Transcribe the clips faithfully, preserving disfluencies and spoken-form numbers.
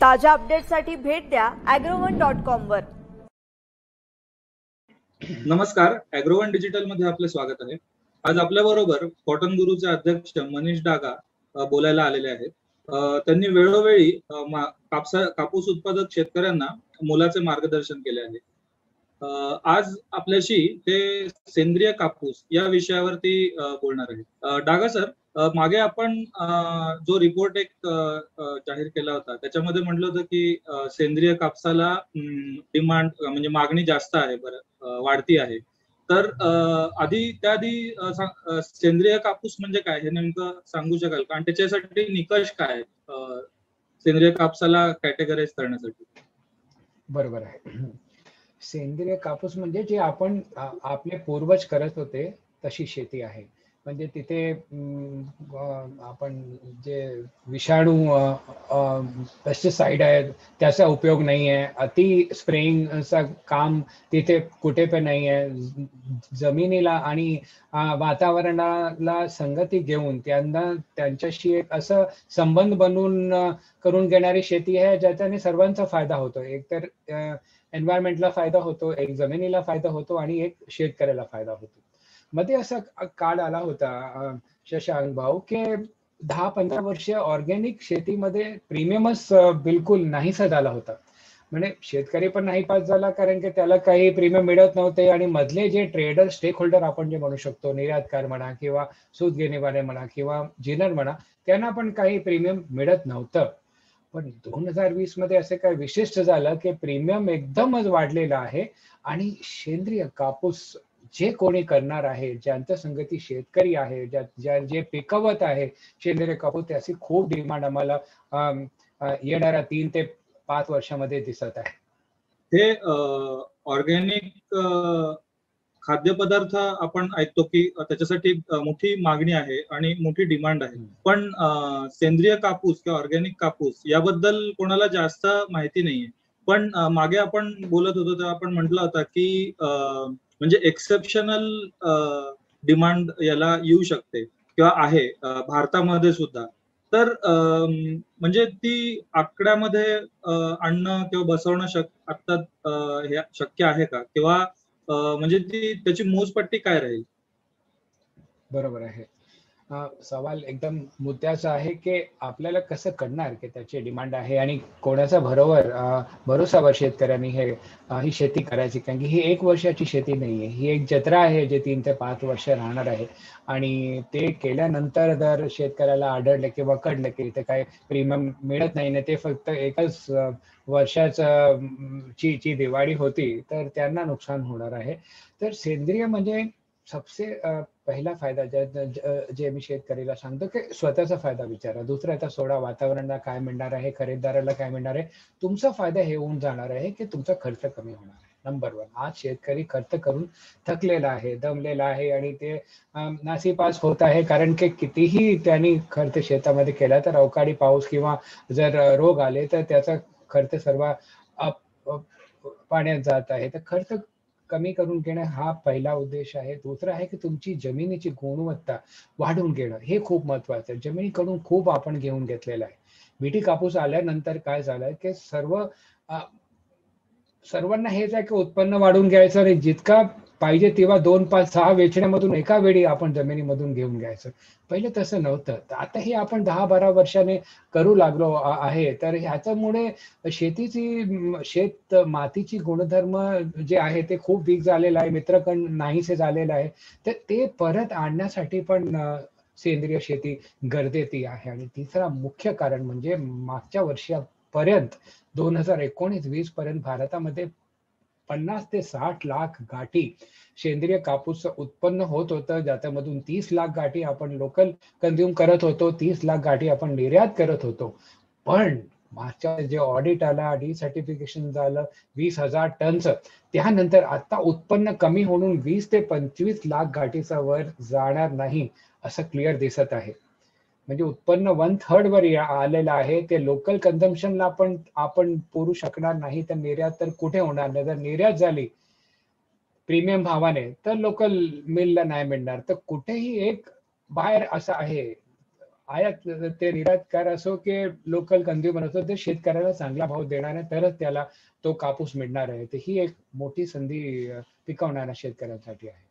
ताज्या अपडेट्ससाठी भेट द्या ॲग्रोवन डॉट कॉम वर. नमस्कार, ॲग्रोवन डिजिटल मध्ये आपले स्वागत आहे. आज आपल्या बरोबर कॉटन गुरुचे अध्यक्ष मनीष डागा बोलायला आलेले आहेत. त्यांनी वेळोवेळी कापसा कापूस उत्पादक शेतकऱ्यांना मोलाचे मार्गदर्शन केले आहे. आज आपल्याशी ते सेंद्रिय कापूस या विषयावरती बोलणार आहे. डागा सर, मागे आपण जो रिपोर्ट एक जाहीर केला होता त्याच्यामध्ये म्हटलं होतं की सेंद्रिय कापसाला डिमांड म्हणजे मागणी जास्त आहे, बरं वाढती आहे. तर आधी त्याआधी सेंद्रिय कापूस म्हणजे काय हे नेमकं सांगू शकाल का, आणि त्याच्यासाठी निकष काय आहेत सेंद्रिय कापसाला कॅटेगराईज करण्यासाठी? बरोबर आहे. सेंद्रिय कापूस म्हणजे जे आपण आपले पूर्वज करत होते तशी शेती आहे. म्हणजे तिथे आपण जे विषाणू पेस्टिसाइड आहे त्याचा उपयोग नाही आहे. अति स्प्रेइंगचा काम तिथे कुठे पण नाही आहे. जमिनीला आणि वातावरणाला संगती घेऊन त्यांना त्यांच्याशी एक असं संबंध बनवून करून घेणारी शेती आहे ज्याच्याने सर्वांचा फायदा होतो. एकतर एन्व्हायरमेंटला फायदा होतो, एक जमिनीला फायदा होतो आणि एक शेतकऱ्याला फायदा होतो. मध्ये असा काळ आला होता शशांक भाऊ की दहा पंधरा वर्ष ऑर्गॅनिक शेतीमध्ये प्रीमियमच बिलकुल नाहीसा झाला होता. म्हणजे शेतकरी पण नाही पास झाला कारण की त्याला काही प्रीमियम मिळत नव्हते आणि मधले जे ट्रेडर स्टेक होल्डर आपण जे म्हणू शकतो, निर्यातकार म्हणा किंवा सूत घेणेवाले म्हणा किंवा जिनर म्हणा, त्यांना पण काही प्रीमियम मिळत नव्हतं. पण दोन हजार वीस मध्ये असं काय विशिष्ट झालं की प्रीमियम एकदमच वाढलेला आहे आणि सेंद्रिय कापूस जे कोणी करणार आहे, ज्यांचं संगती शेतकरी आहे, ज्या जे पिकवत आहे सेंद्रिय कापूस, त्याची खूप डिमांड आम्हाला येणाऱ्या तीन ते पाच वर्षामध्ये दिसत आहे. हे ऑर्गॅनिक खाद्यपदार्थ आपण ऐकतो की त्याच्यासाठी मोठी मागणी आहे आणि मोठी डिमांड आहे, पण सेंद्रिय कापूस किंवा ऑर्गॅनिक कापूस याबद्दल कोणाला जास्त माहिती नाहीये. पण मागे आपण बोलत होतो तेव्हा आपण म्हटलं होतं की म्हणजे एक्सेप्शनल डिमांड याला येऊ शकते किंवा आहे भारतामध्ये सुद्धा. तर म्हणजे ती आकड्यामध्ये आणणं किंवा बसवणं शक्य आता हे शक्य आहे का, किंवा म्हणजे ती त्याची मोजपट्टी काय राहील? बरोबर आहे. सवाल एकदम मुद्द्याचा आहे की आपल्याला कसं कळणार की त्याची डिमांड आहे आणि कोणाचा भरोवर भरोसावर शेतकऱ्यांनी हे ही शेती करायची, कारण की ही एक वर्षाची शेती नाहीये, ही एक जत्रा आहे जे तीन ते पाच वर्ष राहणार आहे. आणि ते केल्यानंतर जर शेतकऱ्याला आढळलं किंवा कळलं की इथे काही प्रीमियम मिळत नाही ना, ते फक्त एकच वर्षाचा ची ची दिवाळी होती, तर त्यांना नुकसान होणार आहे. तर सेंद्रिय म्हणजे सबसे पहिला फायदा जे मी शेतकरीला सांगतो की स्वतःचा फायदा विचारा. दुसरा आता सोडा वातावरणाला काय मिळणार आहे, खरेदीदाराला काय मिळणार आहे, तुमचा फायदा हे होऊन जाणार आहे की तुमचा खर्च कमी होणार आहे. नंबर वन, आज शेतकरी खर्च करून थकलेला आहे, दमलेला आहे आणि ते नासीपास होत आहे, कारण की कितीही त्यांनी खर्च शेतामध्ये केला तर अवकाळी पाऊस किंवा जर रोग आले तर त्याचा खर्च सर्व पाण्यात जात आहे. तर खर्च कमी करून घेणं हा पहिला उद्देश आहे. दुसरा आहे की तुमची जमिनीची गुणवत्ता वाढवून घेणं, हे खूप महत्वाचं आहे. जमिनीकडून खूप आपण घेऊन घेतलेलं आहे. बीटी कापूस आल्यानंतर काय झालंय की सर्व सर्वांना हेच आहे की उत्पन्न वाढवून घ्यायचं आणि जितका पाहिजे तेव्हा दोन पाच सहा वेचण्यामधून एका वेळी आपण जमिनीमधून घेऊन घ्यायचं. पहिले तसं नव्हतं. तर आता हे आपण दहा बारा वर्षाने करू लागलो आहे. तर ह्याच्यामुळे शेतीची शेत मातीची गुणधर्म जे आहे ते खूप वीक झालेलं आहे, मित्रकण नाहीसे झालेलं आहे. तर ते परत आणण्यासाठी पण सेंद्रिय शेती गरजेची आहे. आणि तिसरा मुख्य कारण म्हणजे मागच्या वर्षापर्यंत दोन हजार एकोणीस वीस पर्यंत भारतामध्ये पन्नास ते साठ लाख गाठी सेंद्रिय कापूस उत्पन्न होत होतं, ज्याच्यामधून तीस लाख गाठी आपण लोकल कंझ्युम करत होतो, तीस लाख गाठी आपण निर्यात करत होतो. पण मागच्या जे ऑडिट आला, डिसर्टिफिकेशन झालं वीस हजार टनचं, त्यानंतर आता उत्पन्न कमी होऊन वीस ते पंचवीस लाख गाठीचा वर जाणार नाही असं क्लिअर दिसत आहे. म्हणजे उत्पन्न वन थर्ड वर आलेलं आहे. ते लोकल कन्झम्पशनला पण आपण पुरू शकणार नाही, तर निर्यात तर कुठे होणार नाही. जर निर्यात झाली प्रीमियम भावाने तर लोकल मिलला नाही मिळणार. तर कुठेही एक बाहेर असं आहे आयात ते निर्यातकार असो की लोकल कन्झ्युमर असो, ते शेतकऱ्याला चांगला भाव देणार आहे तरच त्याला तो कापूस मिळणार आहे. तर ही एक मोठी संधी अ, पिकवणाऱ्या शेतकऱ्यांसाठी आहे.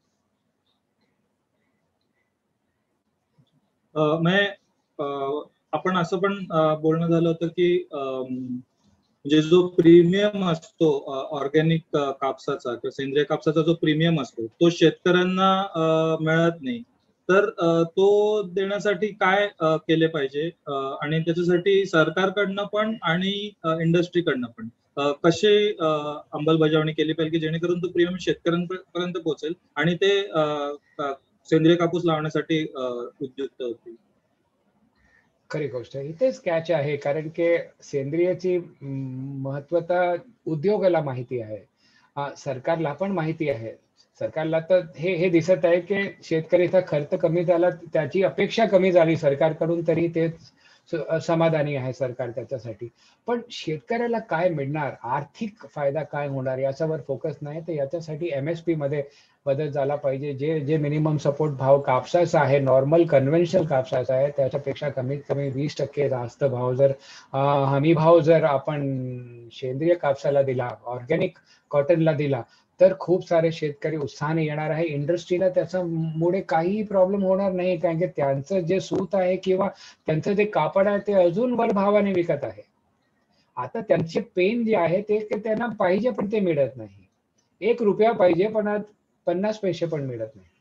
अ, म्हणजे अ, आपण असं पण अ, बोलणं झालं होतं की अम, म्हणजे जो प्रीमियम असतो ऑर्गॅनिक कापसाचा किंवा सेंद्रिय कापसाचा जो प्रीमियम असतो तो शेतकऱ्यांना अ, मिळत नाही. तर अ, तो देण्यासाठी काय अ, केले पाहिजे अ, आणि त्याच्यासाठी सरकारकडनं पण आणि इंडस्ट्रीकडनं पण अ, कशी अ, अंमलबजावणी केली पाहिजे की जेणेकरून तो प्रीमियम शेतकऱ्यांपर्यंत पोहोचेल आणि ते अ, अ, सेंद्रिय कापूस लावण्यासाठी अ, उद्युक्त होतील. खरी गोष्ट आहे. इथेच कॅच आहे, कारण की सेंद्रियची म, महत्वता उद्योगाला माहिती आहे. अ, सरकारला पण माहिती आहे. सरकारला तर हे हे दिसत आहे की शेतकरीचा खर्च कमी झाला, त्याची अपेक्षा कमी झाली सरकारकडून, तरी ते स- समाधानी आहे सरकार त्याच्यासाठी. पण शेतकऱ्याला काय मिळणार, आर्थिक फायदा काय होणार याच्यावर फोकस नाही. तर याच्यासाठी एमएसपी मध्ये बदल झाला पाहिजे. जे जे मिनिमम सपोर्ट भाव कापसाचा आहे, नॉर्मल कन्व्हेन्शनल कापसाचा आहे, त्याच्यापेक्षा कमीत कमी वीस टक्के जास्त भाव जर अ, हमी भाव जर आपण सेंद्रिय कापसाला दिला, ऑर्गॅनिक कॉटनला दिला, तर खूप सारे शेतकरी उत्साहाने येणार आहे. इंडस्ट्रीला त्याच्यामुळे काहीही प्रॉब्लेम होणार नाही, कारण की त्यांचं जे सूत आहे किंवा त्यांचं जे कापड आहे ते अजून वर भावाने विकत आहे. आता त्यांचे पेन जे आहे ते ते त्यांना पाहिजे पण ते मिळत नाही. एक रुपया पाहिजे पण आज पन्नास पैसे पण मिळत नाही.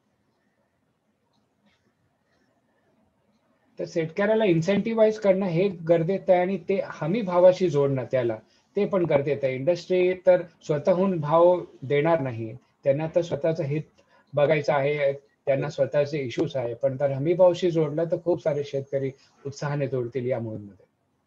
तर शेतकऱ्याला इन्सेंटिव्हाइज करणं हे गरजेचं आहे आणि ते हमी भावाशी जोडणं त्याला, ते पण गरजेचं आहे. इंडस्ट्री तर स्वतःहून भाव देणार नाही. त्यांना तर स्वतःचं हित बघायचं आहे, त्यांना स्वतःचे इश्यूज आहे. पण तर हमी भावाशी जोडलं तर खूप सारे शेतकरी उत्साहाने जोडतील या मोहीममध्ये.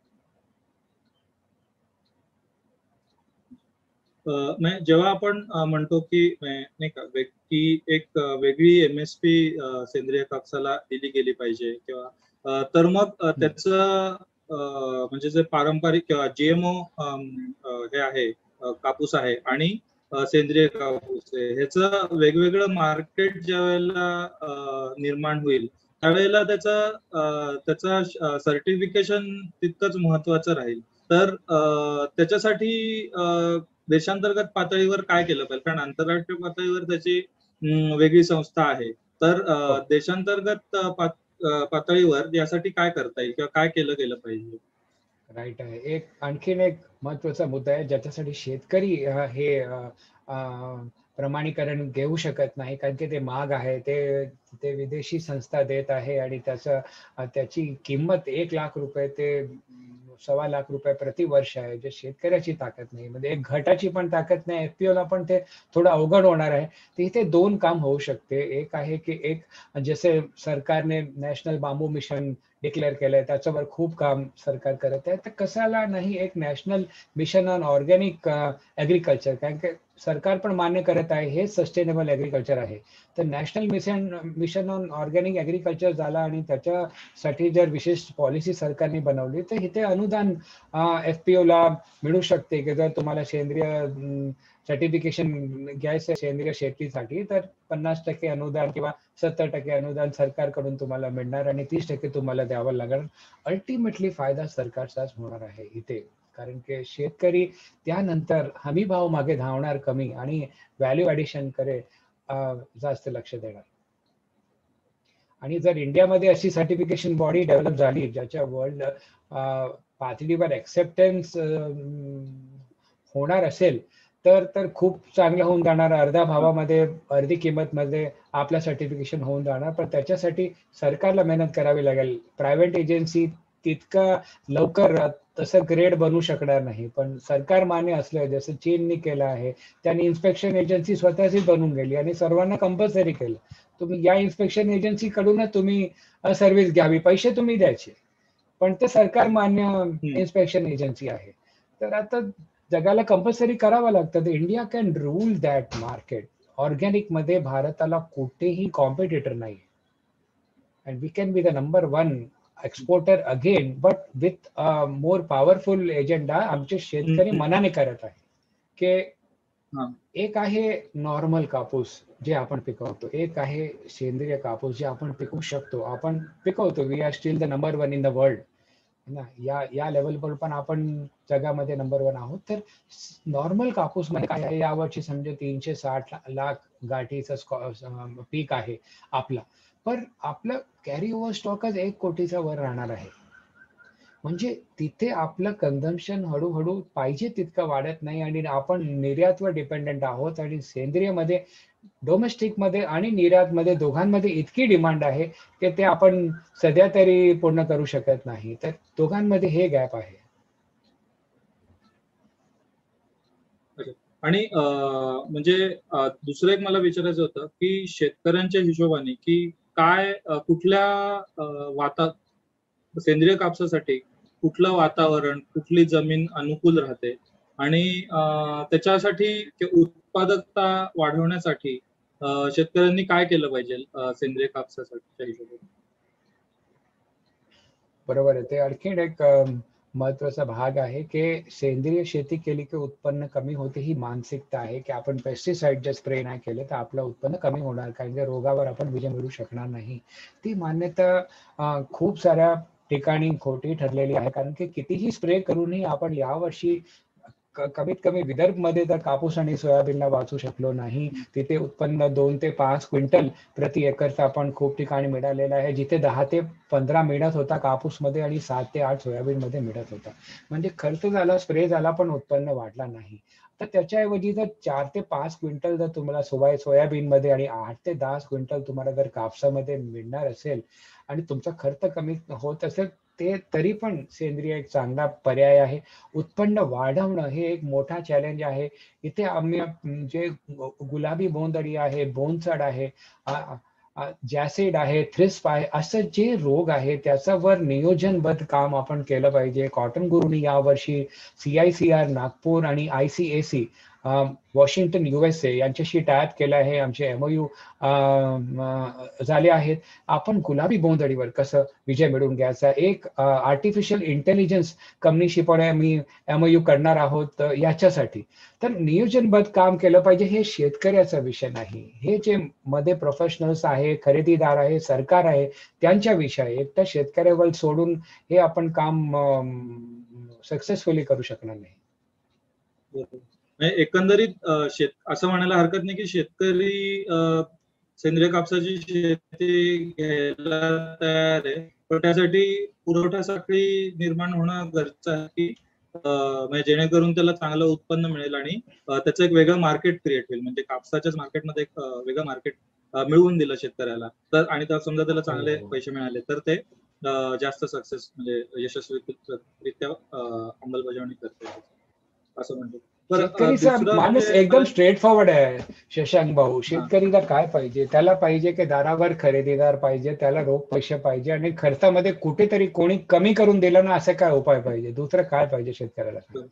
अ, म्हणजे जेव्हा आपण अ, म्हणतो की म्हणजे नाही का व्यक्ती एक अ, वेगळी एमएसपी सेंद्रिय कापसाला दिली गेली पाहिजे किंवा अ, तर मग अ, हम्म. त्याचं अ, म्हणजे जे पारंपरिक किंवा जीएमओ हे आहे अ, कापूस आहे आणि अ, सेंद्रिय कापूस आहे ह्याचं वेगवेगळं मार्केट ज्या वेळेला अ, निर्माण होईल त्यावेळेला त्याचा अ, त्याचा सर्टिफिकेशन तितकंच महत्वाचं राहील. तर अ, त्याच्यासाठी अ, देशांतर्गत पातळीवर काय केलं पाहिजे, कारण आंतरराष्ट्रीय पातळीवर त्याची अं, वेगळी संस्था आहे. तर अ, हो. देशांतर्गत अ, पात- अ, पातळीवर यासाठी काय करता येईल किंवा काय केलं गेलं पाहिजे? राईट आहे. एक आणखीन एक महत्त्वाचा मुद्दा आहे ज्याच्यासाठी शेतकरी अ, हे अ, अ, प्रमाणीकरण घेऊ शकत नाही, कारण की ते महाग आहे. ते ते विदेशी संस्था देत आहे आणि त्याचं अ, त्याची किंमत एक लाख रुपये ते अं, सव्वा लाख रुपये प्रति वर्ष आहे, जे शेतकऱ्याची ताकद नाही. म्हणजे एक घटाची पण ताकद नाही, एफपीओला पण ते थोडं अवघड होणार आहे. तर इथे दोन काम होऊ शकते. एक आहे की एक, जसे सरकारने नॅशनल बांबू मिशन डिक्लेअर केलंय, त्याच्यावर खूप काम सरकार करत आहे. तर कशाला नाही एक national mission on organic agriculture, कारण की सरकार पण मान्य करत आहे हे सस्टेनेबल ॲग्रिकल्चर आहे. तर national mission mission on organic agriculture झाला आणि त्याच्यासाठी जर विशेष पॉलिसी सरकारने बनवली तर इथे अनुदान एफपीओला मिळू शकते, की जर तुम्हाला सेंद्रिय सर्टिफिकेशन घ्यायचं सेंद्रिय शेतीसाठी, तर पन्नास टक्के अनुदान किंवा सत्तर टक्के अनुदान सरकारकडून तुम्हाला मिळणार आणि तीस टक्के तुम्हाला द्यावं लागणार. अल्टिमेटली फायदा सरकारचाच होणार आहे इथे, कारण की शेतकरी त्यानंतर हमी भाव मागे धावणार कमी आणि व्हॅल्यू ॲडिशन कडे अ, जास्त लक्ष देणार. आणि जर इंडियामध्ये अशी सर्टिफिकेशन बॉडी डेव्हलप झाली ज्याच्या वर्ल्ड पातळीवर एक्सेप्टन्स होणार असेल, तर तर खूप चांगलं होऊन जाणार. अर्ध्या भावामध्ये अर्धी किंमत मध्ये आपलं सर्टिफिकेशन होऊन जाणार. पण त्याच्यासाठी सरकारला मेहनत करावी लागेल. प्रायव्हेट एजन्सी तितका लवकर तसं ग्रेड बनू शकणार नाही. पण सरकार मान्य असलं, जसं चीननी केलं आहे, त्यांनी इन्स्पेक्शन एजन्सी स्वतःची बनवून गेली आणि सर्वांना कंपल्सरी केलं. तुम्ही या इन्स्पेक्शन एजन्सी कडूनच तुम्ही सर्व्हिस घ्यावी, पैसे तुम्ही द्यायचे, पण ते सरकार मान्य हम्म. इन्स्पेक्शन एजन्सी आहे. तर आता जगाला कंपल्सरी करावं लागतं. India can rule that market. Organic मध्ये भारताला कुठेही कॉम्पिटिटर नाही, and we can be the number one exporter again, but with more powerful agenda आमचे शेतकरी हम्म. मनाने करत आहे. की हा. एक आहे नॉर्मल कापूस जे आपण पिकवतो. एक आहे सेंद्रिय कापूस जे आपण पिकवू शकतो, आपण पिकवतो. We are still the number one in the world ना, या या लेवलवर पण आपण जगामध्ये नंबर वन आहोत. तर नॉर्मल कापूस मध्ये काय आहे, यावर्षी समजा तीनशे साठ लाख गाठीचं पीक आहे आपला, पण आपलं कॅरी ओव्हर स्टॉकच एक कोटीचा वर राहणार आहे. म्हणजे तिथे आपलं कन्झम्पशन हळूहळू पाहिजे तितकं वाढत नाही आणि आपण निर्यातवर डिपेंडेंट आहोत. आणि सेंद्रियमध्ये, डोमेस्टिक मध्ये आणि निर्यातमध्ये दोघांमध्ये इतकी डिमांड आहे की ते आपण सध्या तरी पूर्ण करू शकत नाही. तर दोघांमध्ये हे गॅप आहे. आणि अं, म्हणजे अं, दुसरं एक मला विचारायचं होतं की शेतकऱ्यांच्या हिशोबाने की काय अं, कुठल्या अं, वाता सेंद्रिय कापसासाठी कुठलं वातावरण, कुठली जमीन अनुकूल राहते आणि अं, त्याच्यासाठी कि उत्पादकता वाढवण्यासाठी अं, शेतकऱ्यांनी काय केलं पाहिजे अं, सेंद्रिय कापसाच्या हिशोबाने? बरोबर आहे. ते आणखीन एक अं, महत्वाचा भाग आहे की सेंद्रिय शेती केली की उत्पन्न कमी होते, ही मानसिकता आहे की आपण पेस्टिसाइड जर स्प्रे नाही केले तर आपलं उत्पन्न कमी होणार, कारण की रोगावर आपण विजय मिळवू शकणार नाही. ती मान्यता अं, खूप साऱ्या ठिकाणी खोटी ठरलेली आहे, कारण की कितीही स्प्रे करूनही आपण यावर्षी क- कमीत कमी विदर्भमध्ये तर कापूस आणि सोयाबीनला वाचू शकलो नाही. तिथे उत्पन्न दोन ते पाच क्विंटल प्रति एकरचा आपण खूप ठिकाणी मिळालेला आहे, जिथे दहा ते पंधरा मिळत होता कापूसमध्ये आणि सात ते आठ सोयाबीन मध्ये मिळत होता. म्हणजे खर्च झाला, स्प्रे झाला, पण उत्पन्न वाढला नाही. तर त्याच्याऐवजी जर चार ते पाच क्विंटल जर तुम्हाला सोया सोयाबीन मध्ये आणि आठ ते दहा क्विंटल तुम्हाला जर कापसामध्ये मिळणार असेल आणि तुमचा खर्च कमी होत असेल, ते तरी पण सेंद्रिय एक चांगला पर्याय आहे. उत्पन्न वाढवणं हे एक मोठा चॅलेंज आहे. इथे आम्ही अं, जे गु- गुलाबी बोंडअळी आहे, बोंडसड आहे, आ- आ- जॅसिड आहे, थ्रिस्प आहे, असं जे रोग आहे त्याच्यावर नियोजनबद्ध काम आपण केलं पाहिजे. कॉटन गुरुनी यावर्षी C I C R Nagpur आणि I C A C Washington USA यांच्याशी टायप केलं आहे. आमचे एमओयू झाले आहेत. आपण गुलाबी बोंडअळीवर कसं विजय मिळवून घ्यायचा, एक आर्टिफिशियल इंटेलिजन्स कंपनीशी पण मी एमओयू करणार आहोत अ, याच्यासाठी. तर नियोजनबद्ध काम केलं पाहिजे. हे शेतकऱ्याचा विषय नाही, हे जे मध्ये प्रोफेशनल्स आहे, खरेदीदार आहे, सरकार आहे, त्यांच्या विषय आहे. एकट्या शेतकऱ्यावर सोडून हे आपण काम सक्सेसफुली करू शकणार नाही. बरोबर. म्हणजे एकंदरीत अं, शेत असं म्हणायला हरकत नाही की शेतकरी अं, सेंद्रिय कापसाची शेती घ्यायला तयार आहे, पण त्यासाठी पुरवठा साखळी निर्माण होणं गरजेचं आहे की अं, म्हणजे जेणेकरून त्याला चांगलं उत्पन्न मिळेल आणि अं, त्याचं एक वेगळं मार्केट क्रिएट होईल. म्हणजे कापसाच्याच मार्केटमध्ये एक अं, वेगळं मार्केट मिळवून दिलं शेतकऱ्याला तर, आणि तर समजा त्याला चांगले हो. पैसे मिळाले तर ते अं, जास्त सक्सेस म्हणजे यशस्वीरित्या अं, अंमलबजावणी करते असं म्हणतो. बरं अं, शेतकरीचा दुसरं माणूस म्हणजे एकदम मला स्ट्रेट फॉरवर्ड आहे शशांक भाऊ. हा शेतकरीला काय पाहिजे, त्याला पाहिजे की दारावर खरेदीदार पाहिजे, त्याला रोख पैसे पाहिजे आणि खर्चामध्ये कुठेतरी कोणी कमी करून दिलं ना, असं काय उपाय पाहिजे, दुसरं काय पाहिजे शेतकऱ्याला? बरं,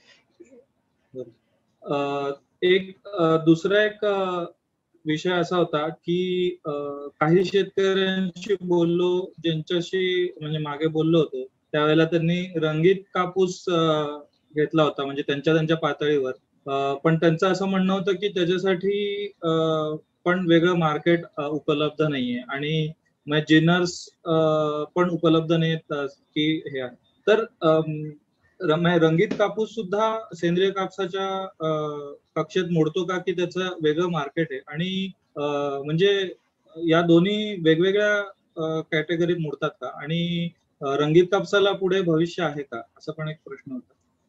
बरं. अं, एक अं, दुसरा एक अं, विषय असा होता की अं, काही शेतकऱ्यांशी बोललो, ज्यांच्याशी म्हणजे मागे बोललो होतो त्यावेळेला त्यांनी रंगीत कापूस अं, घेतला होता, म्हणजे त्यांच्या त्यांच्या पातळीवर. अं, पण त्यांचं असं म्हणणं होतं की त्याच्यासाठी अं, पण वेगळं मार्केट उपलब्ध नाहीये आणि जिनर्स पण उपलब्ध नाहीत अं, की हे आहे. तर अं, र- म्हणजे रंगीत कापूस सुद्धा सेंद्रिय कापसाच्या अं, कक्षेत मोडतो का, की त्याचं वेगळं मार्केट आहे आणि अं, म्हणजे या दोन्ही वेगवेगळ्या कॅटेगरीत मोडतात का, आणि अं, रंगीत कापसाला पुढे भविष्य आहे का, असा पण एक प्रश्न होता.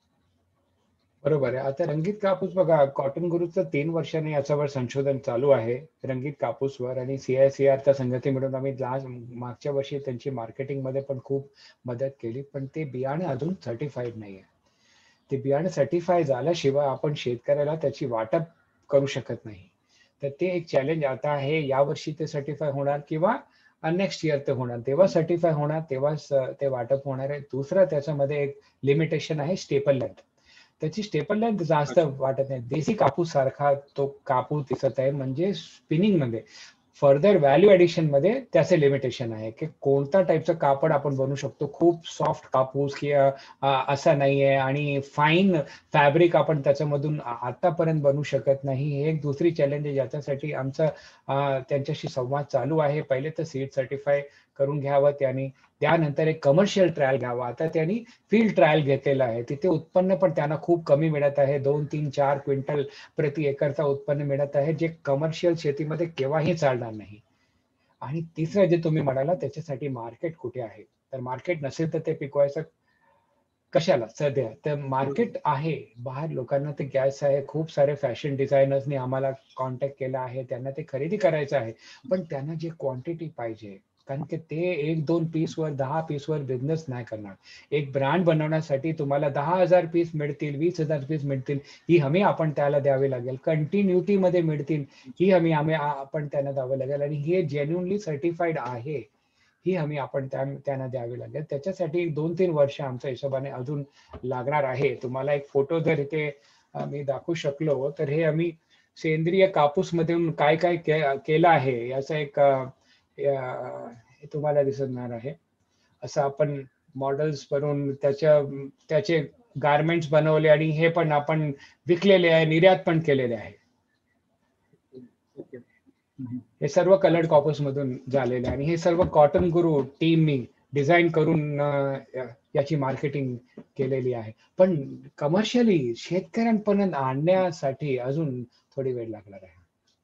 बरोबर आहे. आता रंगीत कापूस बघा, कॉटन गुरुचं तीन वर्षाने याच्यावर संशोधन चालू आहे रंगीत कापूसवर, आणि सीआयसीआरच्या संगती मिळून आम्ही लास्ट मागच्या वर्षी त्यांची मार्केटिंग मध्ये पण खूप मदत केली, पण ते बियाणे अजून सर्टिफाईड नाही आहे. ते बियाणं सर्टिफाय झाल्याशिवाय आपण शेतकऱ्याला त्याची वाटप करू शकत नाही. तर ते एक चॅलेंज आता आहे. यावर्षी ते सर्टिफाय होणार किंवा नेक्स्ट इयर ते होणार, तेव्हा सर्टिफाय होणार, तेव्हाच अं, ते वाटप होणार आहे. दुसरं त्याच्यामध्ये एक लिमिटेशन आहे स्टेपल लेंथ. त्याची स्टेपल लेंथ जास्त अच्छा. वाटत नाही. देशी कापूस सारखा तो कापूस दिसत आहे, म्हणजे स्पिनिंग मध्ये फर्दर व्हॅल्यू ऍडिशन मध्ये त्याचे लिमिटेशन आहे की कोणत्या टाईपचं कापड आपण बनवू शकतो. खूप सॉफ्ट कापूस की असा नाहीये आणि फाईन फॅब्रिक आपण त्याच्यामधून आतापर्यंत बनवू शकत नाही. हे एक दुसरी चॅलेंज आहे, ज्याच्यासाठी आमचा त्यांच्याशी संवाद चालू आहे. पहिले तर सीड सर्टिफाय करून घ्यावं त्यांनी, त्यानंतर एक कमर्शियल ट्रायल घ्यावा. आता त्यांनी फील्ड ट्रायल घेतलेला आहे, तिथे उत्पन्न पण त्यांना खूप कमी मिळत आहे. दोन तीन चार क्विंटल प्रति एकरचा उत्पन्न मिळत आहे, जे कमर्शियल शेतीमध्ये केव्हाही चालणार नाही. आणि तिसरं जे तुम्ही म्हणाला त्याच्यासाठी मार्केट कुठे आहे, तर मार्केट नसेल तर ते पिकवायचं कशाला सध्या. तर मार्केट आहे, बाहेर लोकांना ते घ्यायचं आहे. खूप सारे फॅशन डिझायनर्सनी आम्हाला कॉन्टॅक्ट केला आहे, त्यांना ते खरेदी करायचं आहे. पण त्यांना जे क्वांटिटी पाहिजे, कारण की ते एक दोन पीसवर दहा पीसवर बिझनेस नाही करणार. एक ब्रँड बनवण्यासाठी तुम्हाला दहा हजार पीस मिळतील, वीस हजार पीस मिळतील, ही हमी आपण त्याला द्यावी लागेल. कंटिन्युटी मध्ये मिळतील, ही हमी आम्ही आपण त्यांना द्यावं लागेल. आणि हे जेन्युनली सर्टिफाईड आहे, ही हमी आपण त्यांना द्यावी लागेल. त्याच्यासाठी दोन तीन वर्ष आमच्या हिशोबाने अजून लागणार आहे. तुम्हाला एक फोटो जर इथे मी दाखवू शकलो तर हे आम्ही सेंद्रिय कापूस मधून काय काय केलं आहे याचा एक तुम्हाला दिसणार आहे. असं आपण मॉडेल्स बनवून त्याच्या त्याचे गारमेंट्स बनवले आणि हे पण आपण विकलेले आहे, निर्यात पण केलेले आहे. हे सर्व कलर्ड कॉपर्स मधून झालेले आणि हे सर्व कॉटन गुरु टीमनी डिझाईन करून याची मार्केटिंग केलेली आहे. पण कमर्शियली शेतकऱ्यांपर्यंत आणण्यासाठी अजून थोडी वेळ लागणार आहे.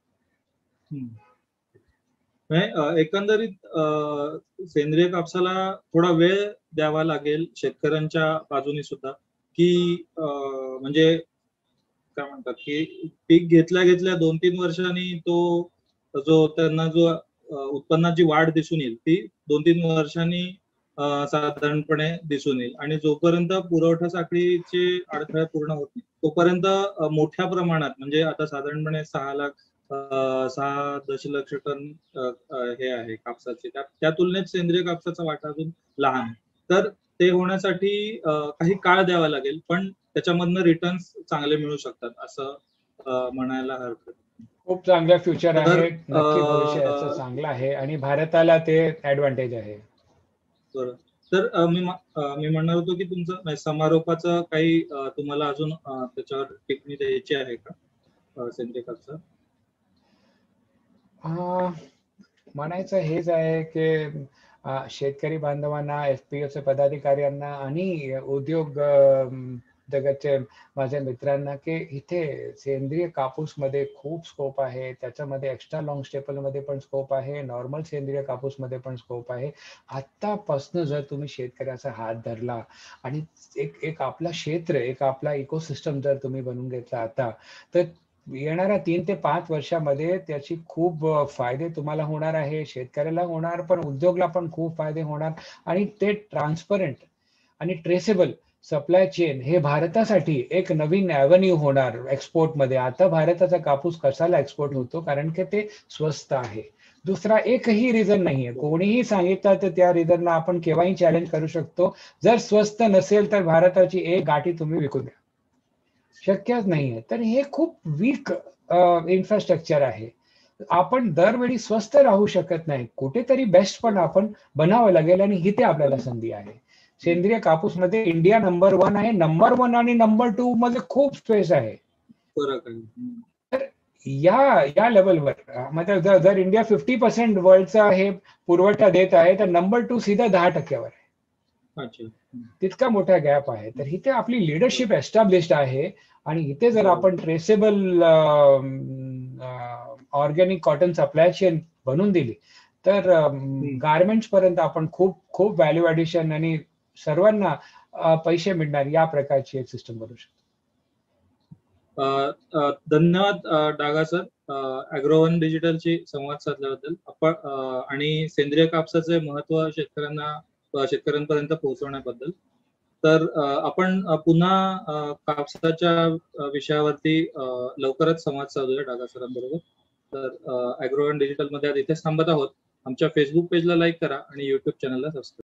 एकंदरीत सेंद्रिय कापसाला थोडा वेळ द्यावा लागेल शेतकऱ्यांच्या बाजूने सुद्धा, की म्हणजे काय म्हणतात की पीक घेतल्या घेतल्या दोन तीन वर्षांनी तो जो त्यांना जो उत्पन्नाची वाढ दिसून येईल ती दोन तीन वर्षांनी साधारणपणे दिसून येईल. आणि जोपर्यंत पुरवठा साखळीचे अडथळे पूर्ण होत नाही तोपर्यंत मोठ्या प्रमाणात, म्हणजे आता साधारणपणे सहा लाख सहा दशलक्ष टन हे आहे कापसाचे, त्या तुलनेत सेंद्रिय कापसाचा वाटा अजून लहान आहे. तर ते होण्यासाठी काही काळ द्यावा लागेल, पण त्याच्यामधनं रिटर्न्स चांगले मिळू शकतात असं म्हणायला हरकत नाही. खूप चांगलं फ्युचर आहे, नक्की भविष्य याचं चांगलं आहे आणि भारताला ते ऍडव्हान्टेज आहे. बरं, तर मी मी म्हणणार होतो की तुमचं समारोपाचं काही तुम्हाला अजून त्याच्यावर टिप्पणी द्यायची आहे का सेंद्रिय कापसा? म्हणायचं हेच आहे की शेतकरी बांधवांना, एफपीओचे पदाधिकाऱ्यांना आणि उद्योग जगतचे माझ्या मित्रांना की इथे सेंद्रिय कापूस मध्ये खूप स्कोप आहे. त्याच्यामध्ये एक्स्ट्रा लॉंग स्टेपल मध्ये पण स्कोप आहे, नॉर्मल सेंद्रिय कापूस मध्ये पण स्कोप आहे. आतापासून जर तुम्ही शेतकऱ्याचा हात धरला आणि एक एक आपला क्षेत्र, एक आपला इकोसिस्टम जर तुम्ही बनवून घेतला आता, तर येणाऱ्या तीन ते पाच वर्षामध्ये त्याची खूप फायदे तुम्हाला होणार आहे, शेतकऱ्याला होणार, पण उद्योगला पण खूप फायदे होणार. आणि ते ट्रान्सपरंट आणि ट्रेसेबल सप्लाय चेन हे भारतासाठी एक नवीन ॲव्हेन्यू होणार एक्सपोर्ट मध्ये. आता भारताचा कापूस कशाला एक्सपोर्ट होतो, कारण की ते स्वस्त आहे. दुसरा एकही रिझन नाहीये, कोणीही सांगितलं तर त्या रिझनला आपण केव्हाही चॅलेंज करू शकतो. जर स्वस्त नसेल तर भारताची एक गाठी तुम्ही विकून द्या, शक्यच नाहीये. तर हे खूप वीक इन्फ्रास्ट्रक्चर आहे. आपण दरवेळी स्वस्त राहू शकत नाही, कुठेतरी बेस्ट पण आपण बनावं लागेल आणि इथे आपल्याला संधी आहे. सेंद्रिय कापूस मध्ये इंडिया नंबर वन आहे, नंबर वन आणि नंबर टू मध्ये खूप स्पेस आहे. तर या या लेवलवर म्हणजे जर जर इंडिया फिफ्टी पर्सेंट वर्ल्डचा हे पुरवठा देत आहे, तर नंबर टू सीधा दहा टक्क्यावर आहे. तितका मोठा गॅप आहे. तर इथे आपली लिडरशिप एस्टॅब्लिश्ड आहे आणि इथे जर आपण traceable organic cotton supply chain बनवून दिली तर गारमेंट्स पर्यंत आपण खूप खूप व्हॅल्यू ऍडिशन आणि सर्वांना पैसे मिळणार या प्रकारची एक सिस्टम बनवू शकतो. धन्यवाद डागा सर, अॅग्रोवन डिजिटलशी संवाद साधल्याबद्दल. आपण आणि सेंद्रिय कापसाचे महत्व शेतकऱ्यांना शेतकऱ्यांपर्यंत पोहोचवण्याबद्दल. तर आपण पुन्हा कापसाच्या विषयावरती लवकरच संवाद साधूया डागा सरांबरोबर. तर अॅग्रोवन डिजिटल मध्ये आज इथेच थांबत आहोत. आमच्या फेसबुक पेजला लाईक करा आणि युट्यूब चॅनलला सबस्क्राईब